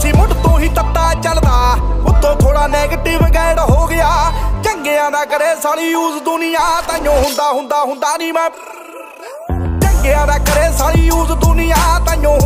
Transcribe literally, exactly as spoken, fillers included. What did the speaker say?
ਸੀ ਮੁੱਢ ਤੋਂ ਹੀ ਤੱਤਾ ਚੱਲਦਾ ਉੱਤੋਂ ਥੋੜਾ ਨੈਗੇਟਿਵ ਗੈਡ ਹੋ ਗਿਆ ਚੰਗਿਆਂ ਦਾ ਕਰੇ ਸਾਲੀ ਯੂਜ਼ ਦੁਨੀਆ ਤਾਈਓ ਹੁੰਦਾ ਹੁੰਦਾ ਹੁੰਦਾ ਨਹੀਂ ਮੈਂ ਚੰਗਿਆਂ ਦਾ ਕਰੇ ਸਾਲੀ ਯੂਜ਼ ਦੁਨੀਆ ਤਾਈਓ